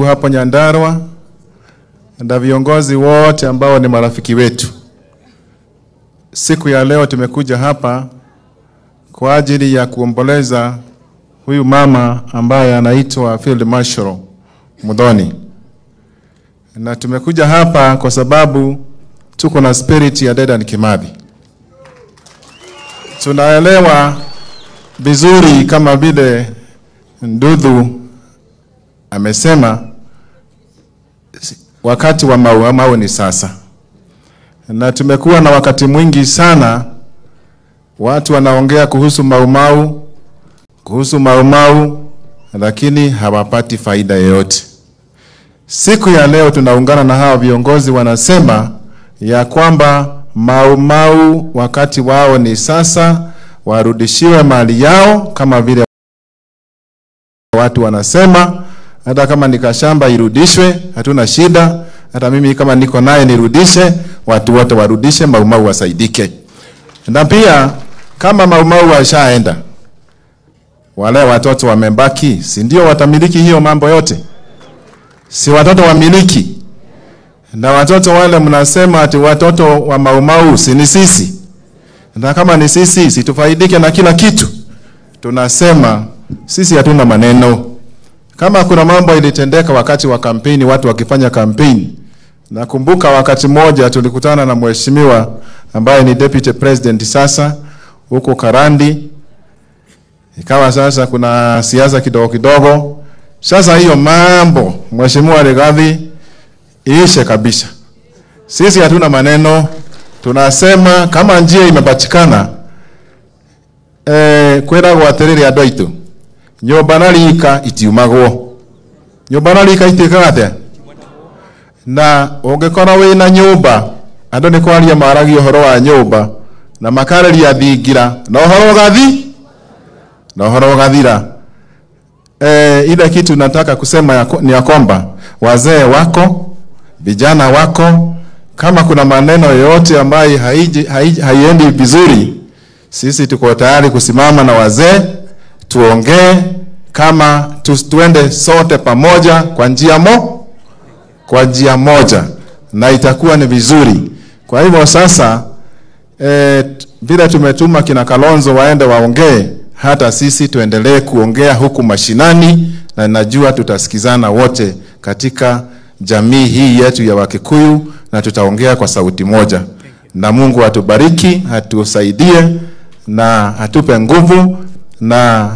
hapa Nyandarua na viongozi wote ambao ni marafiki wetu. Siku ya leo tumekuja hapa kwa ajili ya kuomboleza huyu mama ambaye anaitwa Field Marshal Muthoni. Na tumekuja hapa kwa sababu tuko na spirit ya Dedan Kimathi. Tunaelewa vizuri kama vile Ndudhu amesema wakati wa mau ni sasa. Na tumekuwa na wakati mwingi sana watu wanaongea kuhusu mau, lakini hawapati faida yoyote. Siku ya leo tunaungana na hawa viongozi wanasema ya kwamba mau wakati wao ni sasa, warudishiwe mali yao kama vile watu wanasema. Hata kama nikashamba irudishwe, hatuna shida. Hata mimi kama niko naye nirudishe, watu wote warudishe, mau wasaidike. Na pia kama mau washaenda, wale watoto wamebaki, si ndio watamiliki hiyo mambo yote? Si watoto wamiliki? Na watoto wale mnasema ati watoto wa mau si ni sisi? Na kama ni sisi, situfaidike na kila kitu. Tunasema sisi hatuna maneno. Kama kuna mambo ilitendeka wakati wa kampeni, watu wakifanya kampeni. Nakumbuka wakati mmoja tulikutana na mheshimiwa ambaye ni deputy president sasa huko Karandi. Ikawa sasa kuna siasa kidogo. Sasa hiyo mambo mheshimiwa Rigathi iishe kabisa. Sisi hatuna maneno. Tunasema kama njia imepatikana kwenda gwaterere andu aitu, nyumba na rika itiumagwo. Nyumba na rika itikagate. Na ungekora wina nyumba, andu ni kwaria maragi uhoro wa nyumba na makareria thingira na uhoro gathira. Ile kitu nataka kusema ni ya kwamba wazee wako, vijana wako, kama kuna maneno yote ambayo haiendi vizuri, sisi tuko tayari kusimama na wazee, tuongee kama tuende sote pamoja kwa njia moja, na itakuwa ni vizuri. Kwa hivyo sasa vile tumetuma kina Kalonzo waende waongee, hata sisi tuendelee kuongea huku mashinani, na najua tutasikizana wote katika jamii hii yetu ya Wakikuyu, na tutaongea kwa sauti moja. Na Mungu atubariki, atusaidie na atupe nguvu. Na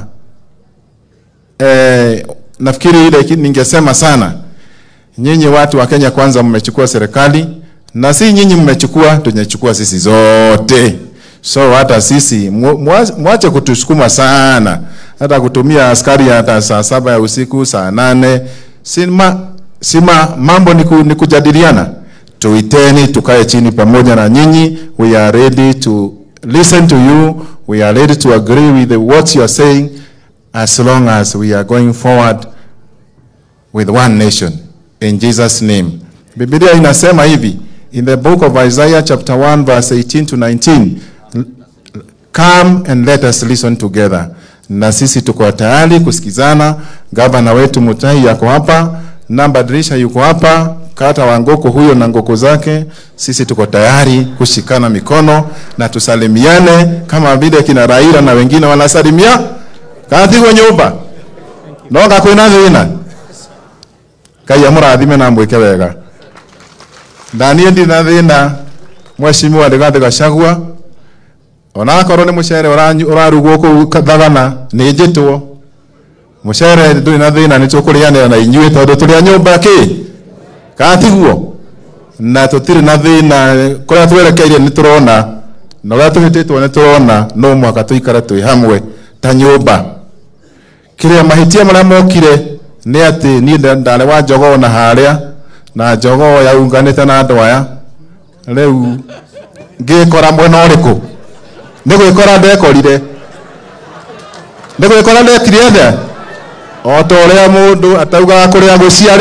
nafikiri ile ningesema sana, nyinyi watu wa Kenya kwanza mmechukua serikali, na si nyinyi mmechukua, tunachukua sisi zote. So hata sisi mwache kutusukuma sana, hata kutumia askari hata saa 7 ya usiku, saa 8. Sima mambo ni kujadiliana. Tuiteni tukae chini pamoja na nyinyi. We are ready to listen to you. We are ready to agree with what you are saying, as long as we are going forward with one nation. In Jesus' name. Biblia inasema hivi in the book of Isaiah chapter 1 verse 18 to 19. Come and let us listen together. Na sisi tuko tayari kusikizana. Gavana wetu Mutahi yako hapa, Namba Dirisha yuko hapa, Kata Wangoko huyo na ngoko zake. Sisi tuko tayari kushikana mikono na tusalimiane kama vile kina Raila na wengine wanasalimia katika nyumba. Noga kwena thina. Kaya murathime na mweke wega. Daniel ndina thina mheshimiwa Rigathi Gachagua. Ona korwo ni mucere urarugwo ku kathagana ni njitwo. Mucere nduri na thina ni tukurianira na inyuĩ tondu turi a nyumba ki katiguo na tutiri na thina kuria twerekeire ni turona na uria tuhititwo ni turona no mwaka tuikara twi hamwe ta nyumba. Kiria mahitia maria mokire ni ati ni ndare wa Jogoo na haria na Jogoo yaunganite na andu aya riu ngikora mwena uriku nigwikora ndekorire nigwikora ndekire athe o ta uria mundu atauga kuria guciari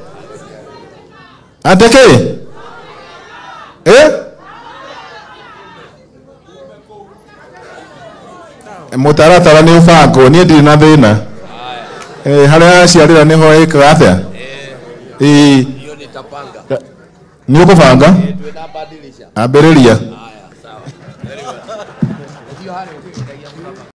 ateke mutaratara ni ubango ni ndiri na thina haria ciarira niho ikaga atia Hiyo nitapanga. Niko panga? Tunabadilisha. Aberelia. Haya, sawa. Very well.